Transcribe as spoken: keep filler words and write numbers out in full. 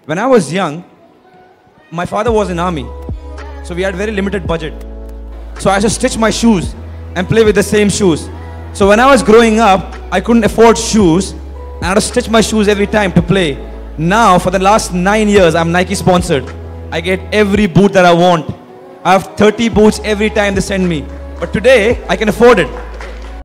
When I was young, my father was in army, so we had very limited budget. So I used to stitch my shoes and play with the same shoes. So when I was growing up, I couldn't afford shoes, and I had to stitch my shoes every time to play. Now, for the last nine years, I'm Nike sponsored. I get every boot that I want. I have thirty boots every time they send me. But today, I can afford it.